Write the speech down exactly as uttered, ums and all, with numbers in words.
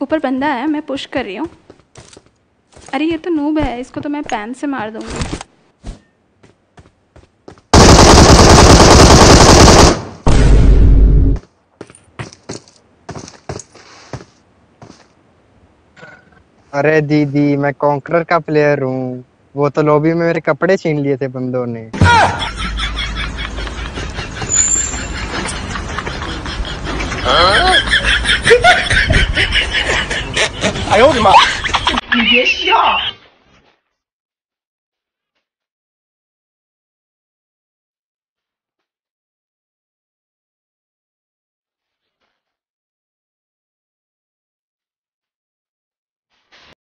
ऊपर बंदा है, मैं पुश कर रही हूँ। अरे ये तो नूब है, इसको तो मैं पैन से मार दूंगी। अरे दीदी, मैं कॉन्करर का प्लेयर हूँ। वो तो लॉबी में मेरे कपड़े छीन लिए थे बंदों ने। 哎呦我的妈！你别笑。